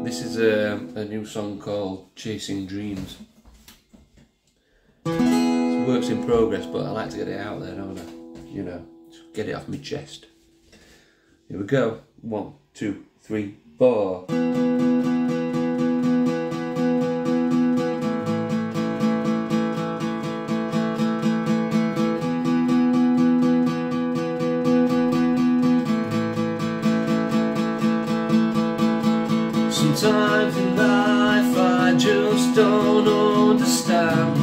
This is a new song called Chasing Dreams. It's works in progress, but I like to get it out there, don't I? You know, get it off my chest. Here we go. 1, 2, 3, 4. Sometimes in life I just don't understand.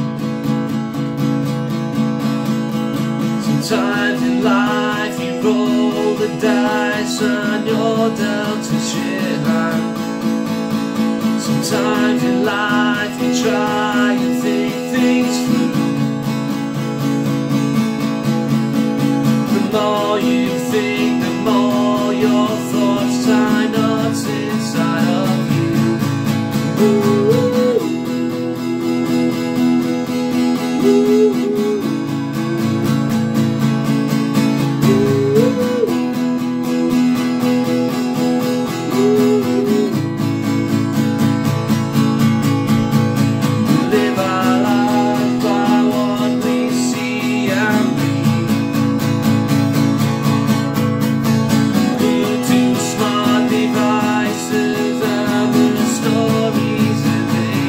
Sometimes in life you roll the dice and you're dealt a shit hand. Sometimes in life you try and think things through. The more you think, the more your thoughts tie knots inside of you. Live our lives by what we see and read. Too smart devices and the stories that they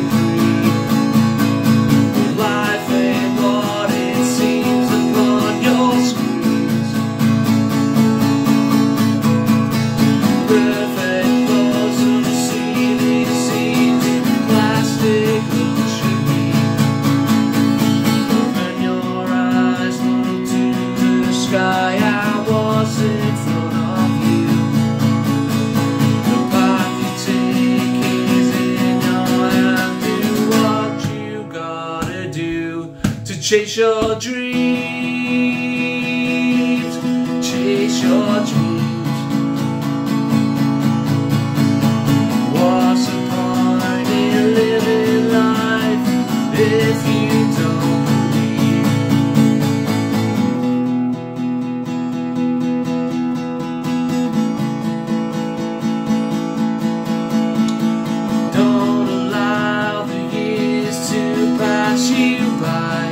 breed. Life ain't what it seems upon your screens. Perfect clothes and CD scenes in plastic luxury. Open your eyes, look to the sky and what's in front of you. The path you take is in your hand. Do what you gotta do to chase your dreams. Chase your dreams. What's the point in living life if you don't believe? Don't allow the years to pass you by.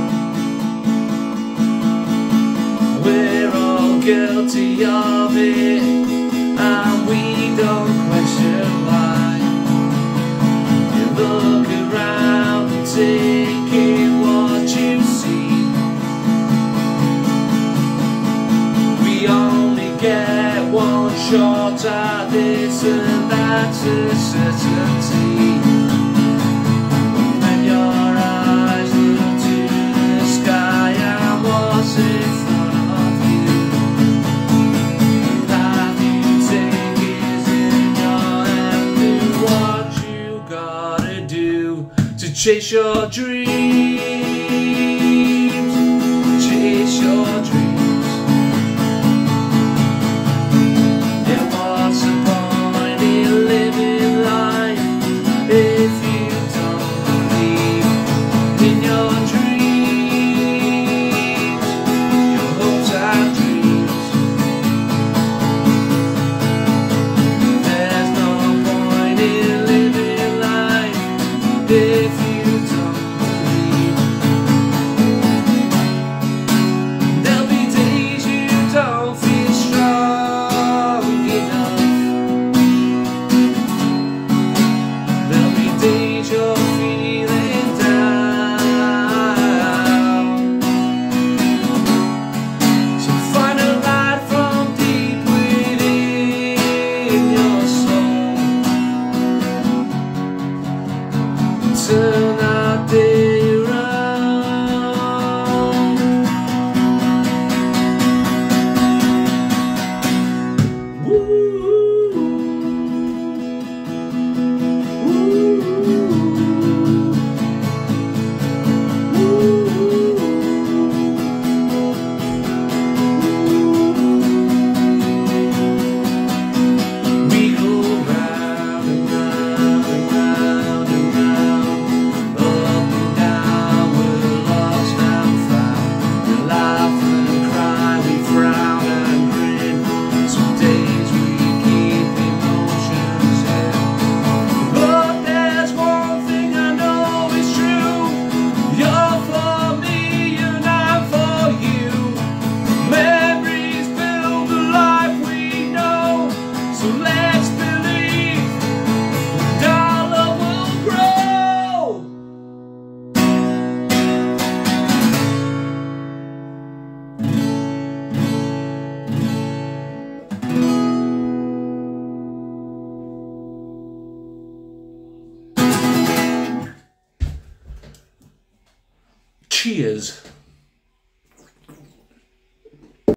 We're all guilty of it, and we don't question why. You look around and take in what you see. We only get one shot at this, and that's a certainty. Open your eyes, look to the sky and what's in front of you. The path you take is in your hand. Do what you gotta do to chase your dreams. Chase your dreams. And what's the point in living life if you don't believe in your dreams, your hopes and dreams? There's no point in living life if you don't believe. Cheers.